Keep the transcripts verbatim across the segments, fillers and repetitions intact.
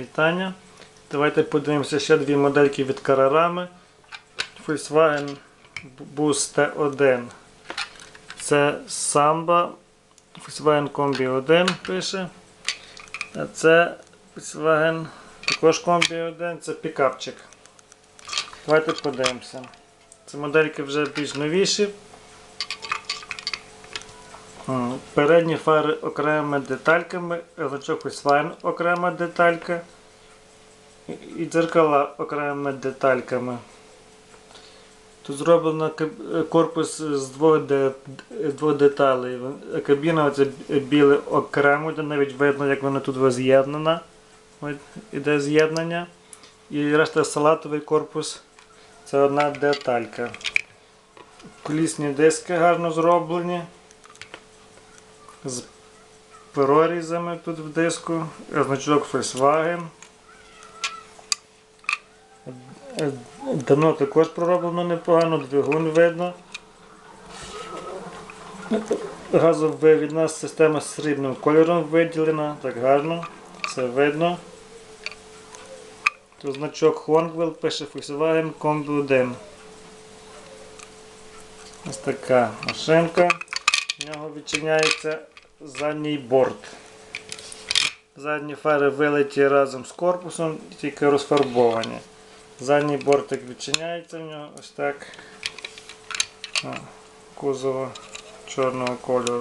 вітання. Давайте подивимося ще дві модельки від Carrarama. Volkswagen Bus Т один. Це Samba, Volkswagen Combi один пише. А це Volkswagen також Combi один, це пікапчик. Давайте подивимося. Ці модельки вже більш новіші. Передні фари окремими детальками, значок Volkswagen окрема деталька і дзеркала окремими детальками. Тут зроблено корпус з двох, де, двох деталей. Кабіна оце біле окремо, де навіть видно, як вона тут з'єднана. Іде з'єднання. І решта салатовий корпус це одна деталька. Колісні диски гарно зроблені. З прорізами тут в диску, значок Volkswagen. Дно також пророблено непогано, двигун видно. Газовивідна система з срібним кольором виділена, так гарно, це видно. Тут значок Honeywell, пише Volkswagen Combi один. Ось така машинка. В нього відчиняється задній борт. Задні фари вилиті разом з корпусом, тільки розфарбовані. Задній бортик відчиняється в нього ось так. О, кузова чорного кольору.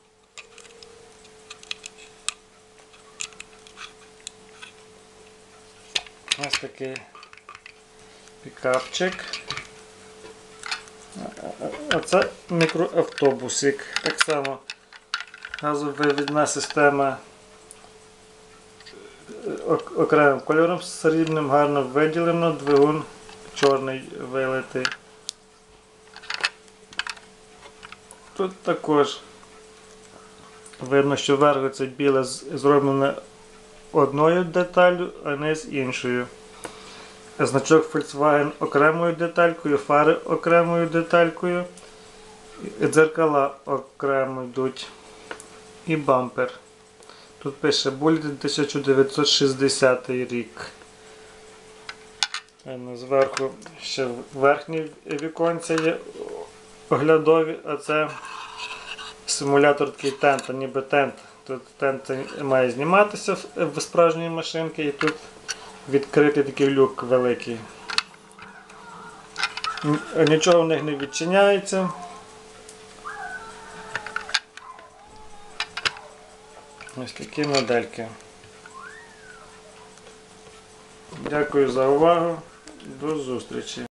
Ось такий пікапчик. Оце мікроавтобусик. Так само газовивідна система окремим кольором срібним, гарно виділено, двигун чорний вилитий. Тут також видно, що верх це біле зроблене одною деталлю, а низ іншою. Значок Volkswagen окремою деталькою, фари окремою деталькою, дзеркала окремо йдуть і бампер. Тут пише Bullet тисяча дев'ятсот шістдесятий рік. Зверху ще верхні віконця є оглядові, а це симулятор такий тента, ніби тент. Тут тент має зніматися в справжньої машинки і тут відкритий такий люк великий. Нічого в них не відчиняється. Ось такі модельки. Дякую за увагу. До зустрічі.